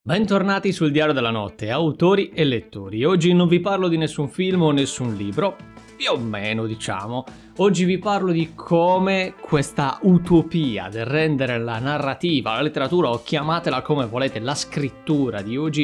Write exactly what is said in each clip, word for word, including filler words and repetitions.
Bentornati sul Diario della Notte, autori e lettori. Oggi non vi parlo di nessun film o nessun libro, più o meno diciamo. Oggi vi parlo di come questa utopia del rendere la narrativa, la letteratura o chiamatela come volete, la scrittura di oggi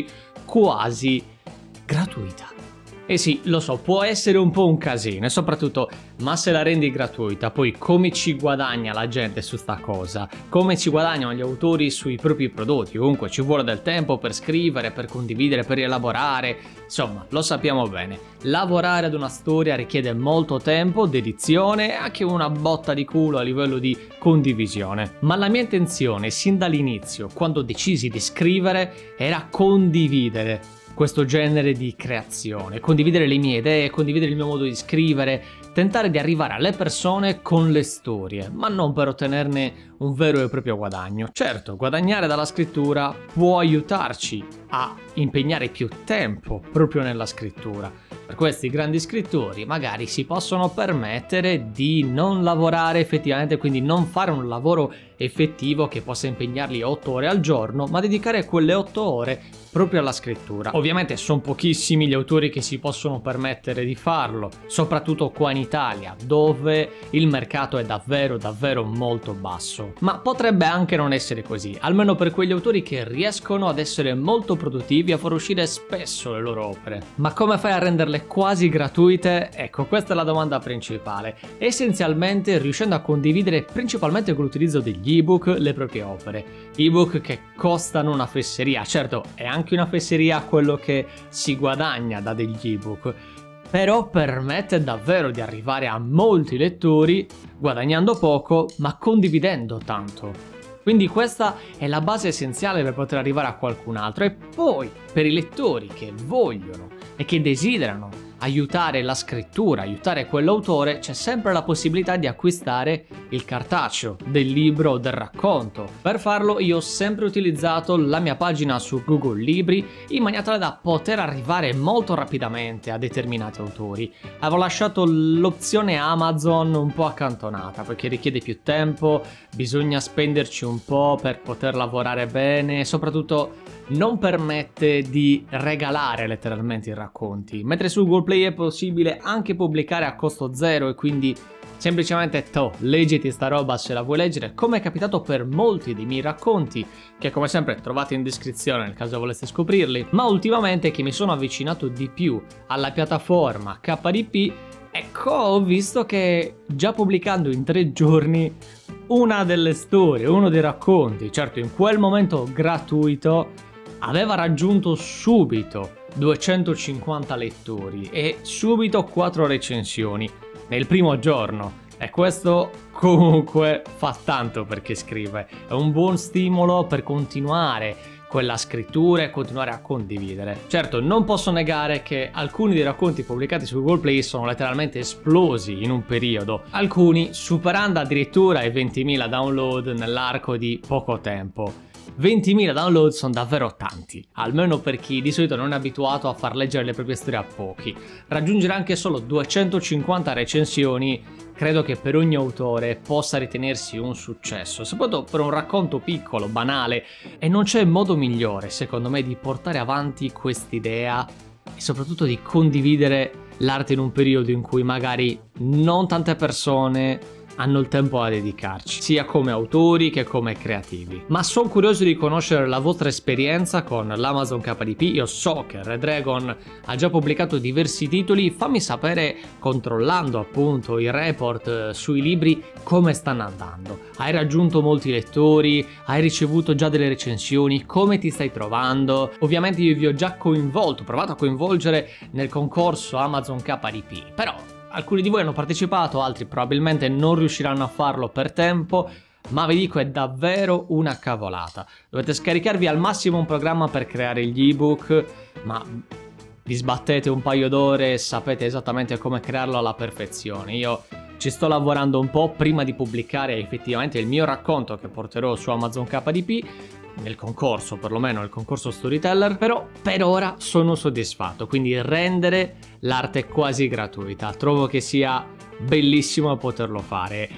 quasi gratuita. E sì, lo so, può essere un po' un casino e soprattutto, ma se la rendi gratuita, poi come ci guadagna la gente su sta cosa? Come ci guadagnano gli autori sui propri prodotti? Comunque ci vuole del tempo per scrivere, per condividere, per elaborare, insomma, lo sappiamo bene. Lavorare ad una storia richiede molto tempo, dedizione e anche una botta di culo a livello di condivisione. Ma la mia intenzione, sin dall'inizio, quando decisi di scrivere, era condividere questo genere di creazione, condividere le mie idee, condividere il mio modo di scrivere, tentare di arrivare alle persone con le storie, ma non per ottenerne un vero e proprio guadagno. Certo, guadagnare dalla scrittura può aiutarci a impegnare più tempo proprio nella scrittura. Per questi grandi scrittori magari si possono permettere di non lavorare effettivamente, quindi non fare un lavoro effettivo che possa impegnarli otto ore al giorno, ma dedicare quelle otto ore proprio alla scrittura. Ovviamente sono pochissimi gli autori che si possono permettere di farlo, soprattutto qua in Italia, dove il mercato è davvero davvero molto basso. Ma potrebbe anche non essere così, almeno per quegli autori che riescono ad essere molto produttivi e a far uscire spesso le loro opere. Ma come fai a renderle quasi gratuite? Ecco, questa è la domanda principale. Essenzialmente riuscendo a condividere principalmente con l'utilizzo degli ebook le proprie opere. Ebook che costano una fesseria, certo è anche una fesseria quello che si guadagna da degli ebook, però permette davvero di arrivare a molti lettori guadagnando poco ma condividendo tanto. Quindi questa è la base essenziale per poter arrivare a qualcun altro. E poi per i lettori che vogliono e che desiderano aiutare la scrittura, aiutare quell'autore, c'è sempre la possibilità di acquistare il cartaceo del libro o del racconto. Per farlo io ho sempre utilizzato la mia pagina su Google Libri in maniera tale da poter arrivare molto rapidamente a determinati autori. Avevo lasciato l'opzione Amazon un po' accantonata perché richiede più tempo, bisogna spenderci un po' per poter lavorare bene e soprattutto non permette di regalare letteralmente i racconti, mentre su Google Play è possibile anche pubblicare a costo zero e quindi semplicemente to, leggiti sta roba se la vuoi leggere, come è capitato per molti dei miei racconti, che come sempre trovate in descrizione nel caso voleste scoprirli, ma ultimamente che mi sono avvicinato di più alla piattaforma K D P, ecco ho visto che già pubblicando in tre giorni una delle storie, uno dei racconti, certo in quel momento gratuito, aveva raggiunto subito duecentocinquanta lettori e subito quattro recensioni nel primo giorno, e questo comunque fa tanto per chi scrive, è un buon stimolo per continuare quella scrittura e continuare a condividere. Certo, non posso negare che alcuni dei racconti pubblicati su Google Play sono letteralmente esplosi in un periodo, alcuni superando addirittura i ventimila download nell'arco di poco tempo. ventimila download sono davvero tanti, almeno per chi di solito non è abituato a far leggere le proprie storie a pochi. Raggiungere anche solo duecentocinquanta recensioni credo che per ogni autore possa ritenersi un successo, soprattutto per un racconto piccolo, banale, e non c'è modo migliore secondo me di portare avanti quest'idea e soprattutto di condividere l'arte in un periodo in cui magari non tante persone hanno il tempo a dedicarci, sia come autori che come creativi. Ma sono curioso di conoscere la vostra esperienza con l'Amazon K D P. Io so che Red Dragon ha già pubblicato diversi titoli, fammi sapere controllando appunto i report sui libri come stanno andando. Hai raggiunto molti lettori? Hai ricevuto già delle recensioni? Come ti stai trovando? Ovviamente io vi ho già coinvolto, provato a coinvolgere nel concorso Amazon K D P, però alcuni di voi hanno partecipato, altri probabilmente non riusciranno a farlo per tempo, ma vi dico è davvero una cavolata. Dovete scaricarvi al massimo un programma per creare gli ebook, ma vi sbattete un paio d'ore e sapete esattamente come crearlo alla perfezione. Io ci sto lavorando un po' prima di pubblicare effettivamente il mio racconto che porterò su Amazon K D P, nel concorso, perlomeno nel concorso Storyteller, però per ora sono soddisfatto, quindi rendere l'arte quasi gratuita, trovo che sia bellissimo poterlo fare.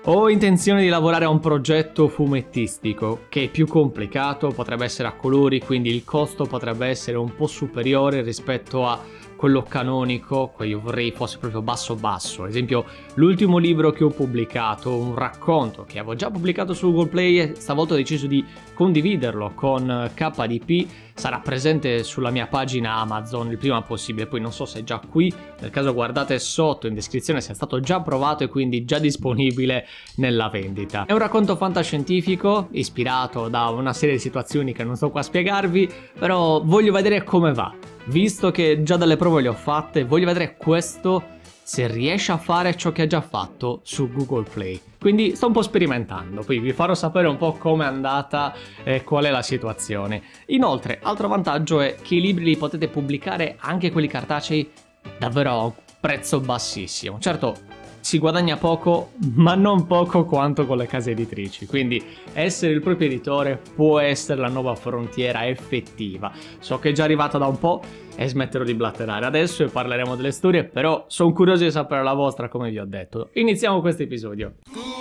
Ho intenzione di lavorare a un progetto fumettistico che è più complicato, potrebbe essere a colori, quindi il costo potrebbe essere un po' superiore rispetto a quello canonico, che io vorrei fosse proprio basso basso. Ad esempio, l'ultimo libro che ho pubblicato, un racconto che avevo già pubblicato su Google Play, stavolta ho deciso di condividerlo con K D P, sarà presente sulla mia pagina Amazon il prima possibile, poi non so se è già qui, nel caso guardate sotto in descrizione se è stato già provato e quindi già disponibile nella vendita. È un racconto fantascientifico ispirato da una serie di situazioni che non sto qua a spiegarvi, però voglio vedere come va. Visto che già delle prove le ho fatte, voglio vedere questo se riesce a fare ciò che ha già fatto su Google Play. Quindi sto un po' sperimentando, poi vi farò sapere un po' com'è andata e qual è la situazione. Inoltre, altro vantaggio è che i libri li potete pubblicare, anche quelli cartacei, davvero a un prezzo bassissimo. Certo, si guadagna poco, ma non poco quanto con le case editrici, quindi essere il proprio editore può essere la nuova frontiera effettiva. So che è già arrivata da un po' e smetterò di blatterare adesso e parleremo delle storie, però sono curioso di sapere la vostra, come vi ho detto. Iniziamo questo episodio.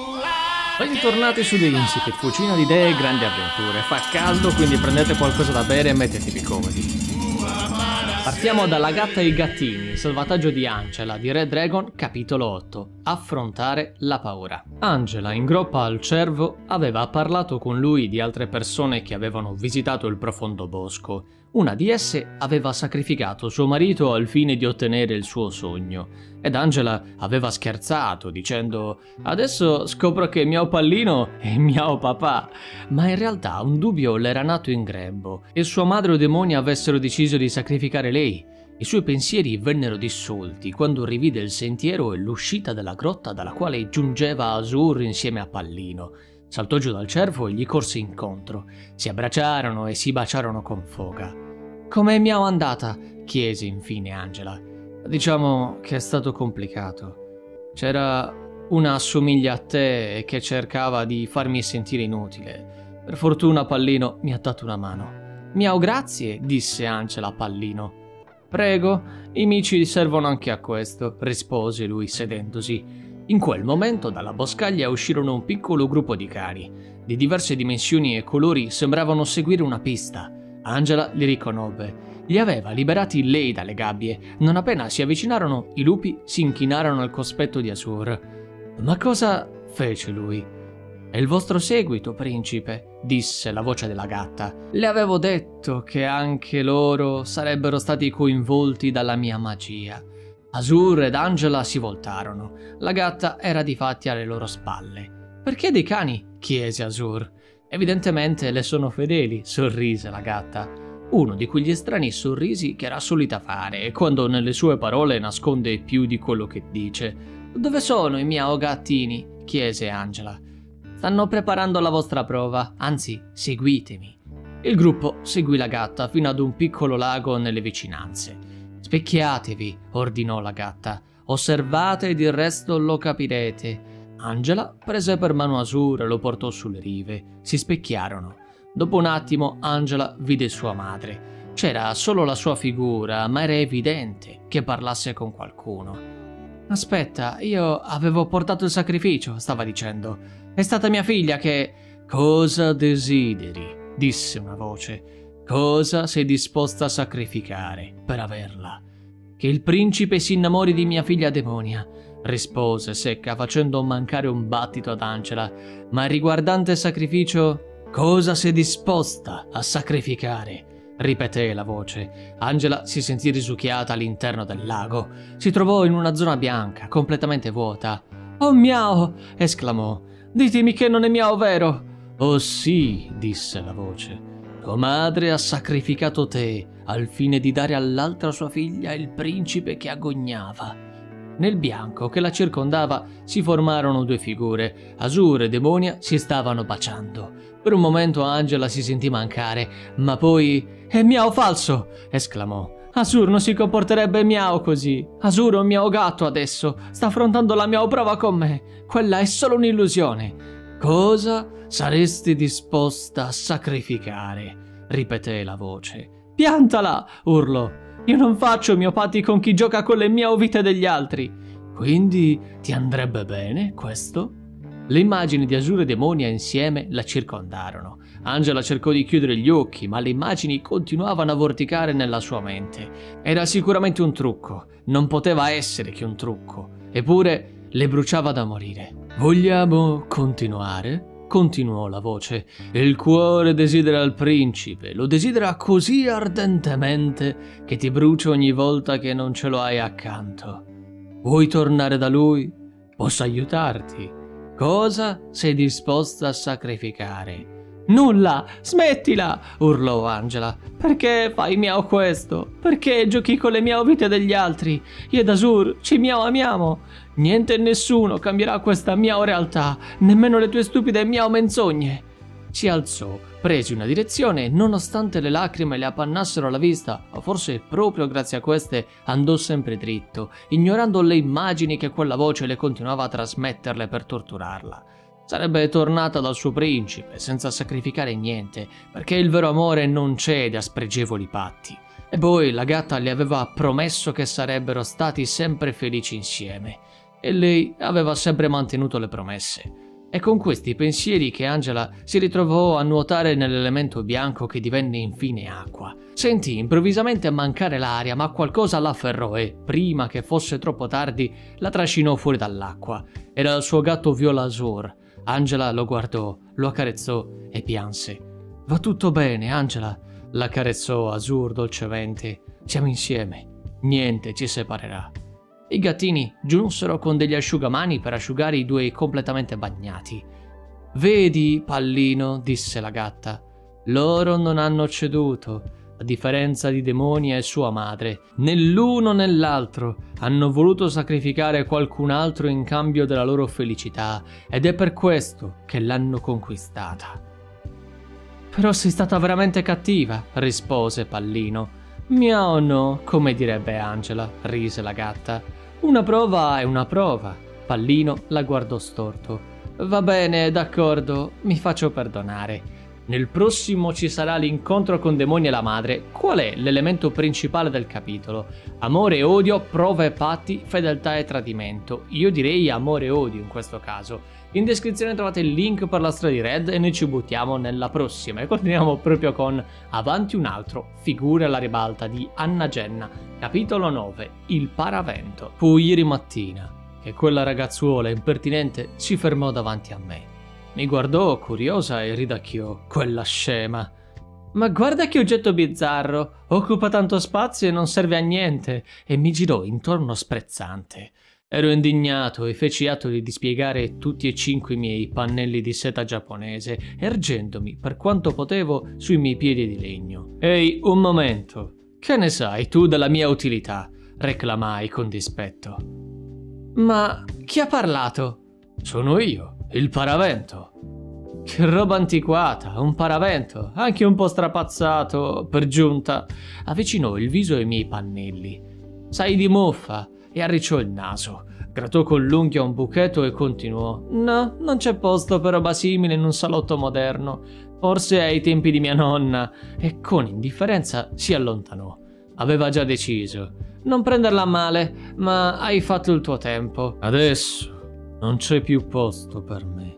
Bentornati su The Incipit, fucina di idee e grandi avventure. Fa caldo, quindi prendete qualcosa da bere e mettetevi comodi. Partiamo dalla gatta e i gattini, il salvataggio di Angela di Red Dragon, capitolo otto. Affrontare la paura. Angela, in groppa al cervo, aveva parlato con lui di altre persone che avevano visitato il profondo bosco. Una di esse aveva sacrificato suo marito al fine di ottenere il suo sogno, ed Angela aveva scherzato dicendo «Adesso scopro che Miao Pallino è Miao Papà», ma in realtà un dubbio le era nato in grembo e sua madre o demoni avessero deciso di sacrificare lei. I suoi pensieri vennero dissolti quando rivide il sentiero e l'uscita della grotta dalla quale giungeva Azur insieme a Pallino. Saltò giù dal cervo e gli corse incontro. Si abbracciarono e si baciarono con foga. «Come mi è andata?» chiese infine Angela. «Diciamo che è stato complicato. C'era una assomiglia a te che cercava di farmi sentire inutile. Per fortuna Pallino mi ha dato una mano». «Miao grazie», disse Angela a Pallino. «Prego, i mici servono anche a questo», rispose lui sedendosi. In quel momento dalla boscaglia uscirono un piccolo gruppo di cani. Di diverse dimensioni e colori sembravano seguire una pista. Angela li riconobbe. Li aveva liberati lei dalle gabbie. Non appena si avvicinarono, i lupi si inchinarono al cospetto di Azur. «Ma cosa?» fece lui. «È il vostro seguito, principe», disse la voce della gatta. «Le avevo detto che anche loro sarebbero stati coinvolti dalla mia magia». Azur ed Angela si voltarono. La gatta era difatti alle loro spalle. «Perché dei cani?» chiese Azur. «Evidentemente le sono fedeli», sorrise la gatta. Uno di quegli strani sorrisi che era solita fare quando nelle sue parole nasconde più di quello che dice. «Dove sono i miei gattini?» chiese Angela. «Stanno preparando la vostra prova, anzi, seguitemi». Il gruppo seguì la gatta fino ad un piccolo lago nelle vicinanze. «Specchiatevi», ordinò la gatta. «Osservate ed il resto lo capirete». Angela prese per mano Azur e lo portò sulle rive. Si specchiarono. Dopo un attimo Angela vide sua madre. C'era solo la sua figura, ma era evidente che parlasse con qualcuno. «Aspetta, io avevo portato il sacrificio», stava dicendo. «È stata mia figlia che...» «Cosa desideri?» disse una voce. «Cosa sei disposta a sacrificare per averla?» «Che il principe si innamori di mia figlia demonia», rispose secca facendo mancare un battito ad Angela. «Ma riguardante il sacrificio, cosa sei disposta a sacrificare?» ripeté la voce. Angela si sentì risucchiata all'interno del lago. Si trovò in una zona bianca, completamente vuota. «Oh Miao!» esclamò. «Ditemi che non è Miao, vero?» «Oh sì», disse la voce. «Tua madre ha sacrificato te al fine di dare all'altra sua figlia il principe che agognava». Nel bianco che la circondava si formarono due figure. Azur e Demonia si stavano baciando. Per un momento Angela si sentì mancare, ma poi... «È Miao falso!» esclamò. «Azur non si comporterebbe Miao così. Azur è un Miao gatto adesso. Sta affrontando la Miao prova con me. Quella è solo un'illusione». «Cosa saresti disposta a sacrificare?» ripeté la voce. «Piantala!» urlò. «Io non faccio miopati con chi gioca con le mie vite degli altri». «Quindi ti andrebbe bene questo?» Le immagini di Azur e Demonia insieme la circondarono. Angela cercò di chiudere gli occhi, ma le immagini continuavano a vorticare nella sua mente. Era sicuramente un trucco, non poteva essere che un trucco, eppure le bruciava da morire. «Vogliamo continuare?» continuò la voce. «Il cuore desidera il principe, lo desidera così ardentemente che ti brucia ogni volta che non ce lo hai accanto. Vuoi tornare da lui? Posso aiutarti. Cosa sei disposta a sacrificare?» «Nulla! Smettila!» urlò Angela. «Perché fai miau questo? Perché giochi con le miau vite degli altri? Io ed Azur ci miau amiamo. Niente e nessuno cambierà questa miau realtà, nemmeno le tue stupide miau menzogne». Si alzò, prese una direzione e nonostante le lacrime le appannassero la vista, o forse proprio grazie a queste, andò sempre dritto, ignorando le immagini che quella voce le continuava a trasmetterle per torturarla. Sarebbe tornata dal suo principe senza sacrificare niente, perché il vero amore non cede a spregevoli patti. E poi la gatta le aveva promesso che sarebbero stati sempre felici insieme, e lei aveva sempre mantenuto le promesse. È con questi pensieri che Angela si ritrovò a nuotare nell'elemento bianco che divenne infine acqua. Sentì improvvisamente mancare l'aria, ma qualcosa la afferrò e, prima che fosse troppo tardi, la trascinò fuori dall'acqua. Era il suo gatto viola Azur. Angela lo guardò, lo accarezzò e pianse. «Va tutto bene, Angela», l'accarezzò Azur dolcemente. «Siamo insieme, niente ci separerà». I gattini giunsero con degli asciugamani per asciugare i due completamente bagnati. «Vedi, Pallino», disse la gatta, «loro non hanno ceduto, a differenza di Demonia e sua madre. Né l'uno né l'altro hanno voluto sacrificare qualcun altro in cambio della loro felicità, ed è per questo che l'hanno conquistata». «Però sei stata veramente cattiva», rispose Pallino. «Miau no, come direbbe Angela», rise la gatta. «Una prova è una prova». Pallino la guardò storto. «Va bene, d'accordo, mi faccio perdonare. Nel prossimo ci sarà l'incontro con Demonia e la madre. Qual è l'elemento principale del capitolo? Amore e odio, prova e patti, fedeltà e tradimento. Io direi amore e odio in questo caso. In descrizione trovate il link per la storia di Red e noi ci buttiamo nella prossima. E continuiamo proprio con Avanti un altro, Figure alla ribalta di Anna Genna, capitolo nove, Il paravento. Fu ieri mattina che quella ragazzuola impertinente si fermò davanti a me. Mi guardò curiosa e ridacchiò. Quella scema. «Ma guarda che oggetto bizzarro, occupa tanto spazio e non serve a niente», e mi girò intorno sprezzante. Ero indignato e feci atto di dispiegare tutti e cinque i miei pannelli di seta giapponese, ergendomi per quanto potevo sui miei piedi di legno. «Ehi, un momento, che ne sai tu della mia utilità?» reclamai con dispetto. «Ma chi ha parlato?» «Sono io, il paravento». «Che roba antiquata, un paravento, anche un po' strapazzato, per giunta». Avvicinò il viso ai miei pannelli. «Sai di muffa?» e arricciò il naso. Grattò con l'unghia un buchetto e continuò. «No, non c'è posto per roba simile in un salotto moderno. Forse ai tempi di mia nonna». E con indifferenza si allontanò. Aveva già deciso. «Non prenderla a male, ma hai fatto il tuo tempo. Adesso non c'è più posto per me.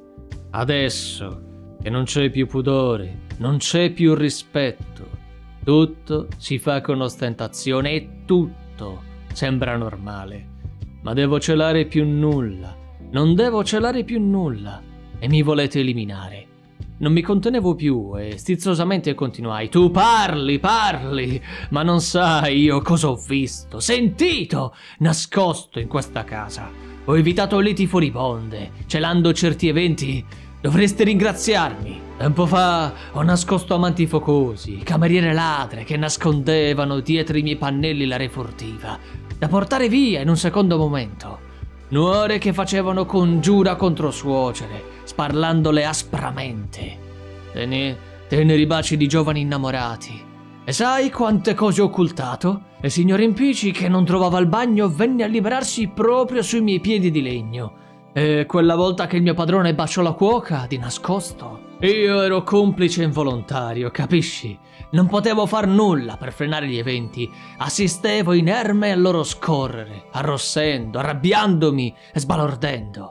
Adesso che non c'è più pudore, non c'è più rispetto. Tutto si fa con ostentazione e tutto sembra normale. Ma devo celare più nulla. Non devo celare più nulla. E mi volete eliminare». Non mi contenevo più e stizzosamente continuai. «Tu parli, parli, ma non sai io cosa ho visto, sentito, nascosto in questa casa. Ho evitato liti furibonde, celando certi eventi. Dovreste ringraziarmi. Tempo fa ho nascosto amanti focosi, cameriere ladre che nascondevano dietro i miei pannelli la re furtiva, da portare via in un secondo momento. Nuore che facevano congiura contro suocere, sparlandole aspramente. Tene, teneri baci di giovani innamorati. E sai quante cose ho occultato? E signor Impici, che non trovava il bagno, venne a liberarsi proprio sui miei piedi di legno. E quella volta che il mio padrone baciò la cuoca, di nascosto, io ero complice involontario, capisci? Non potevo far nulla per frenare gli eventi. Assistevo inerme al loro scorrere, arrossendo, arrabbiandomi e sbalordendo.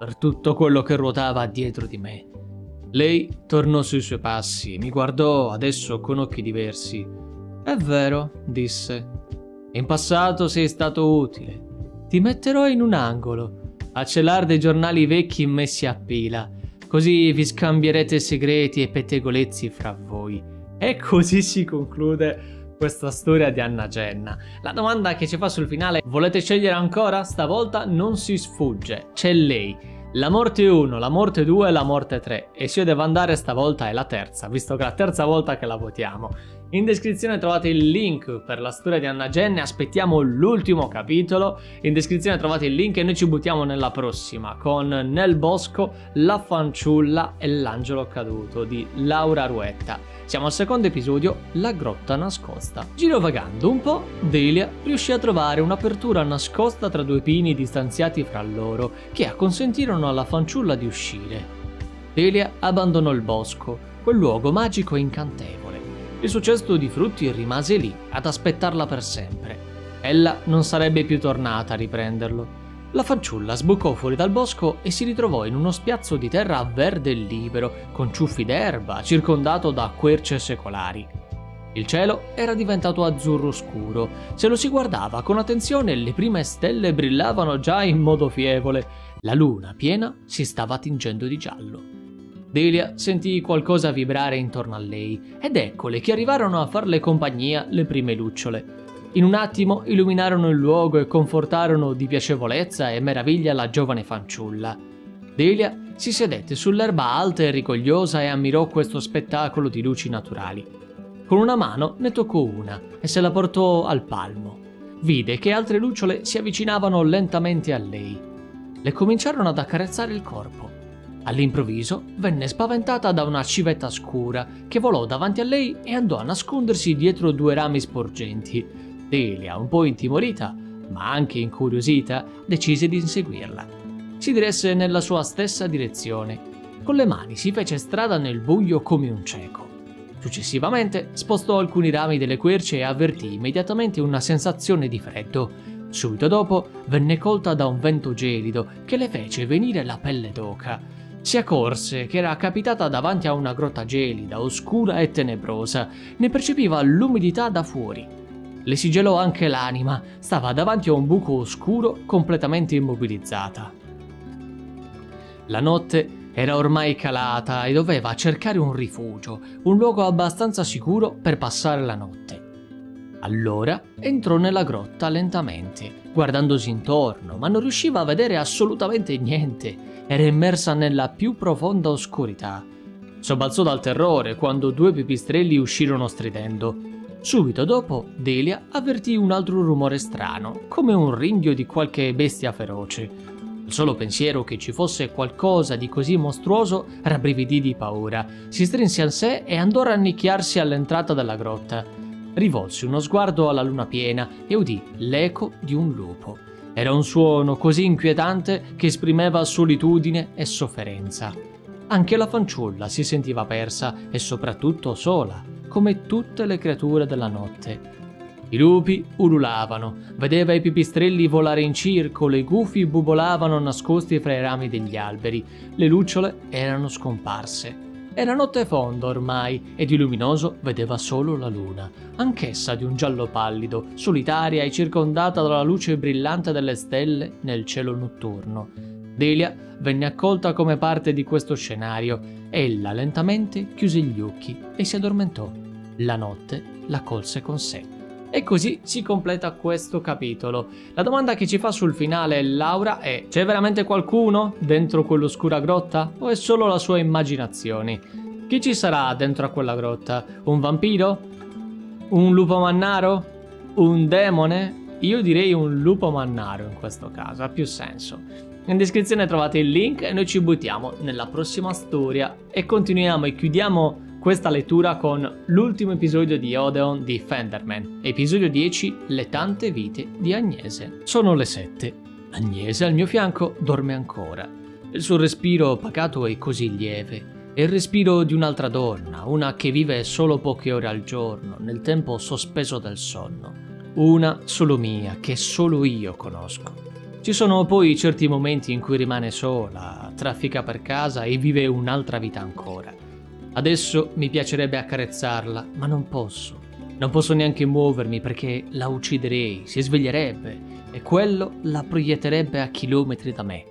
per tutto quello che ruotava dietro di me. Lei tornò sui suoi passi e mi guardò adesso con occhi diversi. È vero, disse. In passato sei stato utile. Ti metterò in un angolo, a celar dei giornali vecchi messi a pila, così vi scambierete segreti e pettegolezzi fra voi. E così si conclude questa storia di Anna Genna. La domanda che ci fa sul finale: volete scegliere ancora? Stavolta non si sfugge, c'è lei. La morte uno, la morte due e la morte tre. E se io devo andare stavolta è la terza, visto che è la terza volta che la votiamo. In descrizione trovate il link per la storia di Anna Genna, aspettiamo l'ultimo capitolo. In descrizione trovate il link e noi ci buttiamo nella prossima con Nel bosco, la fanciulla e l'angelo caduto di Laura Ruetta. Siamo al secondo episodio, La grotta nascosta. Girovagando un po', Delia riuscì a trovare un'apertura nascosta tra due pini distanziati fra loro che acconsentirono alla fanciulla di uscire. Delia abbandonò il bosco, quel luogo magico e incantevole. Il suo cesto di frutti rimase lì ad aspettarla per sempre. Ella non sarebbe più tornata a riprenderlo. La fanciulla sbucò fuori dal bosco e si ritrovò in uno spiazzo di terra verde e libero, con ciuffi d'erba, circondato da querce secolari. Il cielo era diventato azzurro scuro. Se lo si guardava con attenzione, le prime stelle brillavano già in modo fievole. La luna piena si stava tingendo di giallo. Delia sentì qualcosa vibrare intorno a lei ed eccole che arrivarono a farle compagnia le prime lucciole. In un attimo illuminarono il luogo e confortarono di piacevolezza e meraviglia la giovane fanciulla. Delia si sedette sull'erba alta e rigogliosa e ammirò questo spettacolo di luci naturali. Con una mano ne toccò una e se la portò al palmo. Vide che altre lucciole si avvicinavano lentamente a lei. Le cominciarono ad accarezzare il corpo. All'improvviso venne spaventata da una civetta scura che volò davanti a lei e andò a nascondersi dietro due rami sporgenti. Delia, un po' intimorita, ma anche incuriosita, decise di inseguirla. Si diresse nella sua stessa direzione. Con le mani si fece strada nel buio come un cieco. Successivamente spostò alcuni rami delle querce e avvertì immediatamente una sensazione di freddo. Subito dopo venne colta da un vento gelido che le fece venire la pelle d'oca. Si accorse che era capitata davanti a una grotta gelida, oscura e tenebrosa. Ne percepiva l'umidità da fuori. Le si gelò anche l'anima, stava davanti a un buco oscuro completamente immobilizzata. La notte era ormai calata e doveva cercare un rifugio, un luogo abbastanza sicuro per passare la notte. Allora entrò nella grotta lentamente, guardandosi intorno, ma non riusciva a vedere assolutamente niente. Era immersa nella più profonda oscurità. Sobbalzò dal terrore quando due pipistrelli uscirono stridendo. Subito dopo, Delia avvertì un altro rumore strano, come un ringhio di qualche bestia feroce. Il solo pensiero che ci fosse qualcosa di così mostruoso rabbrividì di paura. Si strinse a sé e andò a rannicchiarsi all'entrata della grotta. Rivolse uno sguardo alla luna piena e udì l'eco di un lupo. Era un suono così inquietante che esprimeva solitudine e sofferenza. Anche la fanciulla si sentiva persa e soprattutto sola, come tutte le creature della notte. I lupi ululavano, vedeva i pipistrelli volare in circolo, i gufi bubolavano nascosti fra i rami degli alberi, le lucciole erano scomparse. Era notte fonda ormai e di luminoso vedeva solo la luna, anch'essa di un giallo pallido, solitaria e circondata dalla luce brillante delle stelle nel cielo notturno. Delia venne accolta come parte di questo scenario. Ella lentamente chiuse gli occhi e si addormentò. La notte la colse con sé. E così si completa questo capitolo. La domanda che ci fa sul finale Laura è: c'è veramente qualcuno dentro quell'oscura grotta? O è solo la sua immaginazione? Chi ci sarà dentro a quella grotta? Un vampiro? Un lupo mannaro? Un demone? Io direi un lupo mannaro in questo caso, ha più senso. In descrizione trovate il link e noi ci buttiamo nella prossima storia e continuiamo e chiudiamo questa lettura con l'ultimo episodio di Odeon di Fenderman, episodio dieci, Le tante vite di Agnese. Sono le sette. Agnese al mio fianco dorme ancora. Il suo respiro pacato è così lieve. È il respiro di un'altra donna, una che vive solo poche ore al giorno, nel tempo sospeso del sonno. Una solo mia, che solo io conosco. Ci sono poi certi momenti in cui rimane sola, traffica per casa e vive un'altra vita ancora. Adesso mi piacerebbe accarezzarla, ma non posso. Non posso neanche muovermi perché la ucciderei, si sveglierebbe e quello la proietterebbe a chilometri da me.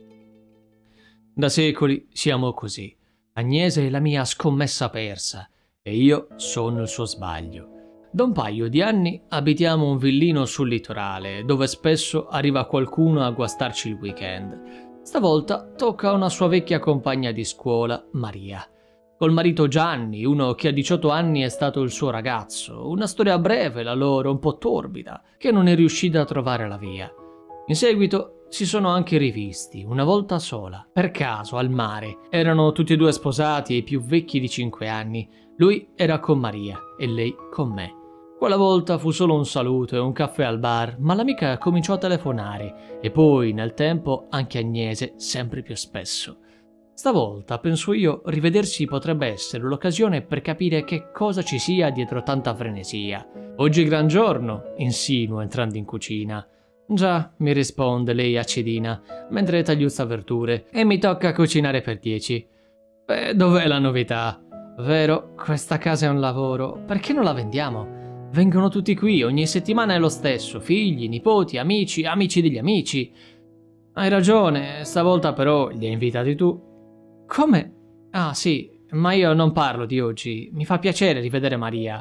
Da secoli siamo così. Agnese è la mia scommessa persa e io sono il suo sbaglio. Da un paio di anni abitiamo un villino sul litorale, dove spesso arriva qualcuno a guastarci il weekend. Stavolta tocca a una sua vecchia compagna di scuola, Maria. Col marito Gianni, uno che a diciotto anni è stato il suo ragazzo, una storia breve la loro, un po' torbida, che non è riuscita a trovare la via. In seguito si sono anche rivisti, una volta sola, per caso, al mare. Erano tutti e due sposati e più vecchi di cinque anni. Lui era con Maria e lei con me. Quella volta fu solo un saluto e un caffè al bar, ma l'amica cominciò a telefonare e poi, nel tempo, anche Agnese sempre più spesso. Stavolta, penso io, rivedersi potrebbe essere l'occasione per capire che cosa ci sia dietro tanta frenesia. Oggi è gran giorno, insinuo entrando in cucina. Già, mi risponde lei acidina, mentre tagliuzza verdure, e mi tocca cucinare per dieci. Beh, dov'è la novità? Vero, questa casa è un lavoro, perché non la vendiamo? Vengono tutti qui, ogni settimana è lo stesso, figli, nipoti, amici, amici degli amici. Hai ragione, stavolta però li hai invitati tu. Come? Ah sì, ma io non parlo di oggi, mi fa piacere rivedere Maria.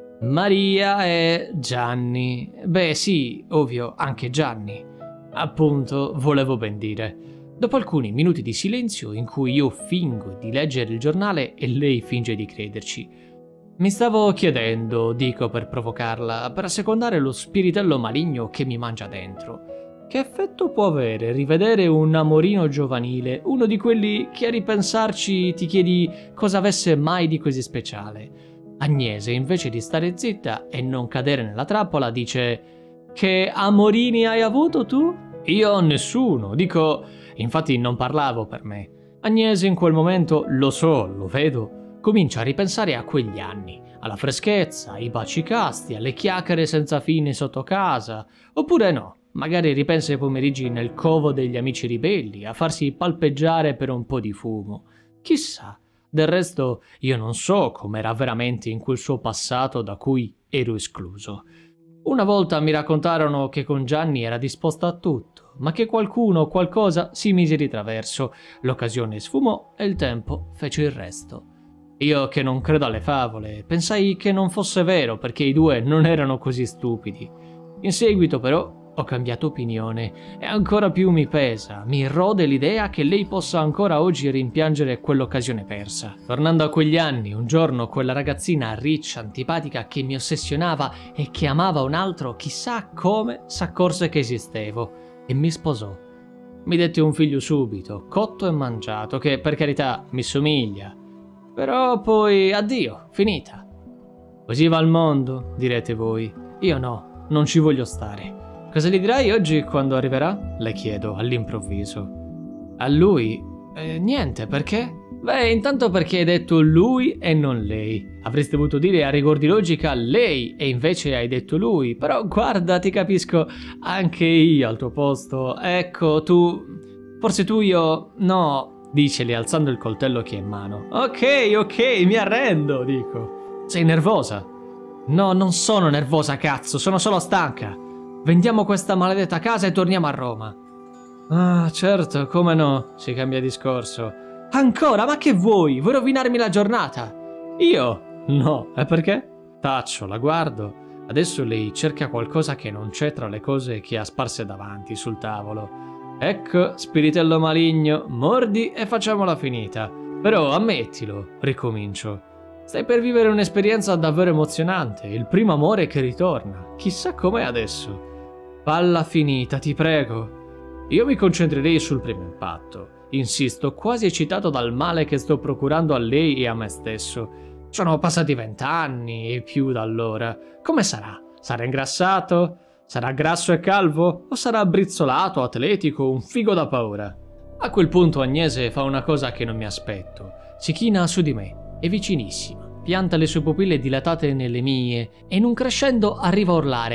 Maria e Gianni. Beh sì, ovvio, anche Gianni. Appunto, volevo ben dire. Dopo alcuni minuti di silenzio in cui io fingo di leggere il giornale e lei finge di crederci. Mi stavo chiedendo, dico per provocarla, per assecondare lo spiritello maligno che mi mangia dentro. Che effetto può avere rivedere un amorino giovanile, uno di quelli che a ripensarci ti chiedi cosa avesse mai di così speciale? Agnese, invece di stare zitta e non cadere nella trappola, dice: «Che amorini hai avuto tu?» «Io nessuno, dico, infatti non parlavo per me». Agnese in quel momento, lo so, lo vedo, comincia a ripensare a quegli anni, alla freschezza, ai baci casti, alle chiacchiere senza fine sotto casa, oppure no, magari ripensa ai pomeriggi nel covo degli amici ribelli, a farsi palpeggiare per un po' di fumo. Chissà, del resto io non so com'era veramente in quel suo passato da cui ero escluso. Una volta mi raccontarono che con Gianni era disposta a tutto, ma che qualcuno o qualcosa si mise di traverso, l'occasione sfumò e il tempo fece il resto. Io, che non credo alle favole, pensai che non fosse vero perché i due non erano così stupidi. In seguito però ho cambiato opinione e ancora più mi pesa, mi rode l'idea che lei possa ancora oggi rimpiangere quell'occasione persa. Tornando a quegli anni, un giorno quella ragazzina riccia, antipatica che mi ossessionava e che amava un altro, chissà come s'accorse che esistevo e mi sposò. Mi dette un figlio subito, cotto e mangiato, che per carità mi somiglia. Però poi addio, finita. Così va il mondo, direte voi. Io no, non ci voglio stare. Cosa gli dirai oggi quando arriverà? Le chiedo all'improvviso. A lui? Eh, niente, perché? Beh, intanto perché hai detto lui e non lei. Avresti voluto dire a rigor di logica lei e invece hai detto lui. Però guarda, ti capisco anche io al tuo posto. Ecco, tu... Forse tu io... No... Diceli alzando il coltello che ha in mano. Ok, ok, mi arrendo, dico. Sei nervosa? No, non sono nervosa, cazzo, sono solo stanca. Vendiamo questa maledetta casa e torniamo a Roma. Ah, certo, come no, si cambia discorso. Ancora, ma che vuoi? Vuoi rovinarmi la giornata? Io? No, e perché? Taccio, la guardo. Adesso lei cerca qualcosa che non c'è tra le cose che ha sparse davanti sul tavolo. Ecco, spiritello maligno, mordi e facciamola finita. Però ammettilo, ricomincio. Stai per vivere un'esperienza davvero emozionante, il primo amore che ritorna. Chissà com'è adesso. Falla finita, ti prego. Io mi concentrerei sul primo impatto. Insisto, quasi eccitato dal male che sto procurando a lei e a me stesso. Sono passati vent'anni e più da allora. Come sarà? Sarà ingrassato? Sarà grasso e calvo? O sarà brizzolato, atletico, un figo da paura? A quel punto Agnese fa una cosa che non mi aspetto. Si china su di me, è vicinissima, pianta le sue pupille dilatate nelle mie e in un crescendo arriva a urlare: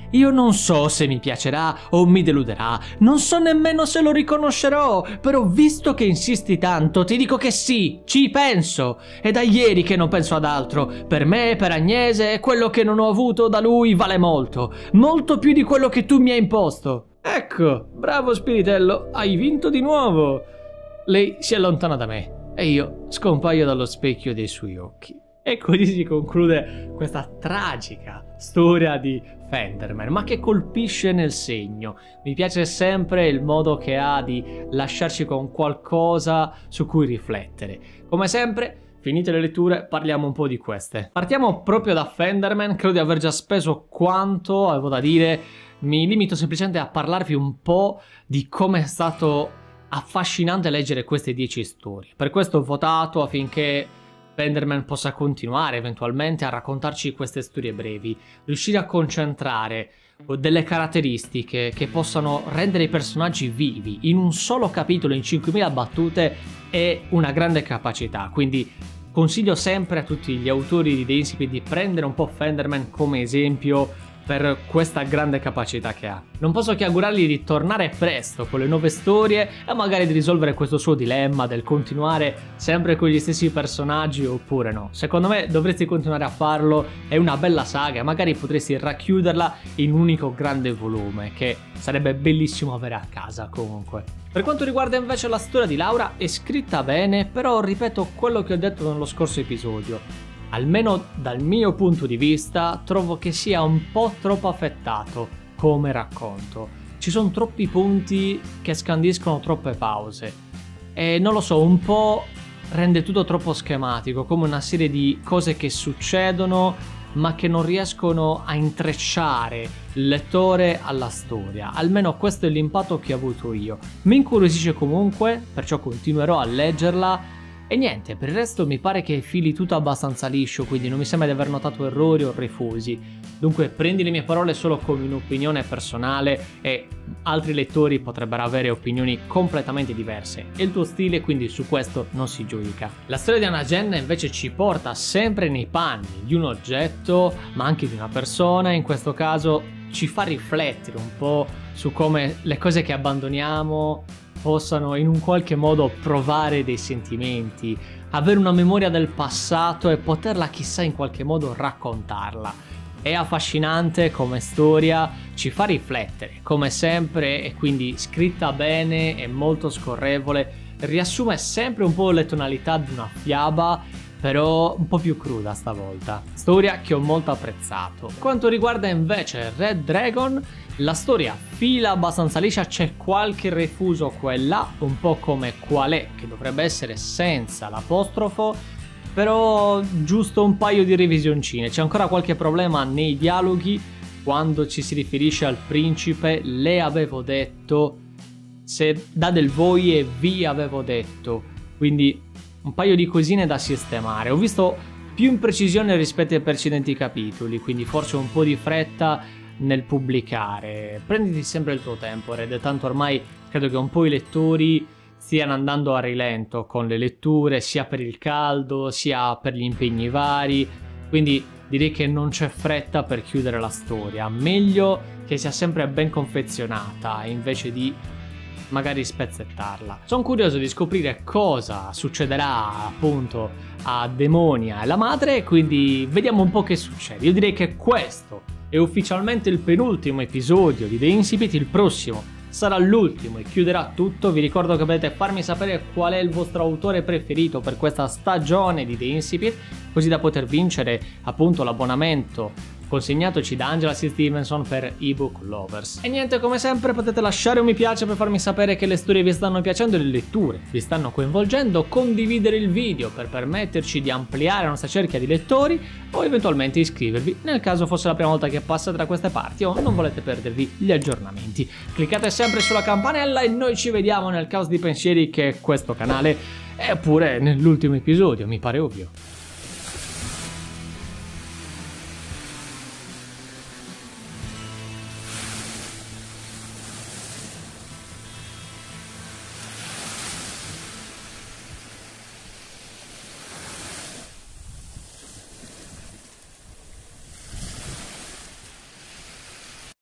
Io non so se mi piacerà o mi deluderà, non so nemmeno se lo riconoscerò, però visto che insisti tanto ti dico che sì, ci penso. È da ieri che non penso ad altro. Per me, per Agnese, quello che non ho avuto da lui vale molto, molto più di quello che tu mi hai imposto. Ecco, bravo Spiritello, hai vinto di nuovo. Lei si allontana da me e io scompaio dallo specchio dei suoi occhi. E così si conclude questa tragica storia di Fenderman, ma che colpisce nel segno. Mi piace sempre il modo che ha di lasciarci con qualcosa su cui riflettere. Come sempre, finite le letture, parliamo un po' di queste. Partiamo proprio da Fenderman, credo di aver già speso quanto avevo da dire. Mi limito semplicemente a parlarvi un po' di come è stato affascinante leggere queste dieci storie. Per questo ho votato affinché Fenderman possa continuare eventualmente a raccontarci queste storie brevi, riuscire a concentrare delle caratteristiche che possano rendere i personaggi vivi in un solo capitolo in cinquemila battute è una grande capacità, quindi consiglio sempre a tutti gli autori di The Incipit di prendere un po' Fenderman come esempio per questa grande capacità che ha. Non posso che augurargli di tornare presto con le nuove storie e magari di risolvere questo suo dilemma del continuare sempre con gli stessi personaggi oppure no. Secondo me dovresti continuare a farlo, è una bella saga, magari potresti racchiuderla in un unico grande volume che sarebbe bellissimo avere a casa comunque. Per quanto riguarda invece la storia di Laura è scritta bene, però ripeto quello che ho detto nello scorso episodio. Almeno dal mio punto di vista trovo che sia un po' troppo affettato come racconto. Ci sono troppi punti che scandiscono troppe pause e non lo so, un po' rende tutto troppo schematico, come una serie di cose che succedono ma che non riescono a intrecciare il lettore alla storia. Almeno questo è l'impatto che ho avuto io. Mi incuriosisce comunque, perciò continuerò a leggerla. E niente, per il resto mi pare che fili tutto abbastanza liscio, quindi non mi sembra di aver notato errori o refusi. Dunque prendi le mie parole solo come un'opinione personale e altri lettori potrebbero avere opinioni completamente diverse. È il tuo stile, quindi su questo non si giudica. La storia di Anna Jenna invece ci porta sempre nei panni di un oggetto, ma anche di una persona. In questo caso ci fa riflettere un po' su come le cose che abbandoniamo possano in un qualche modo provare dei sentimenti, avere una memoria del passato e poterla chissà in qualche modo raccontarla. È affascinante come storia, ci fa riflettere come sempre e quindi scritta bene e molto scorrevole, riassume sempre un po' le tonalità di una fiaba, però un po' più cruda stavolta. Storia che ho molto apprezzato. Quanto riguarda invece Red Dragon, la storia fila abbastanza liscia, c'è qualche refuso qua e là, un po' come Qual è, che dovrebbe essere senza l'apostrofo, però giusto un paio di revisioncine. C'è ancora qualche problema nei dialoghi, quando ci si riferisce al principe, le avevo detto, se dà del voi e vi avevo detto, quindi un paio di cosine da sistemare. Ho visto più imprecisione rispetto ai precedenti capitoli, quindi forse un po' di fretta nel pubblicare. Prenditi sempre il tuo tempo, Red, tanto ormai credo che un po' i lettori stiano andando a rilento con le letture, sia per il caldo sia per gli impegni vari, quindi direi che non c'è fretta per chiudere la storia. Meglio che sia sempre ben confezionata invece di magari spezzettarla. Sono curioso di scoprire cosa succederà appunto a Demonia e la madre, quindi vediamo un po' che succede. Io direi che questo è ufficialmente il penultimo episodio di The Incipit, il prossimo sarà l'ultimo e chiuderà tutto. Vi ricordo che potete farmi sapere qual è il vostro autore preferito per questa stagione di The Incipit, così da poter vincere appunto l'abbonamento consegnatoci da Angela C. Stevenson per ebook lovers. E niente, come sempre potete lasciare un mi piace per farmi sapere che le storie vi stanno piacendo e le letture vi stanno coinvolgendo, condividere il video per permetterci di ampliare la nostra cerchia di lettori o eventualmente iscrivervi nel caso fosse la prima volta che passate da queste parti o non volete perdervi gli aggiornamenti. Cliccate sempre sulla campanella e noi ci vediamo nel caos di pensieri che è questo canale, eppure nell'ultimo episodio, mi pare ovvio.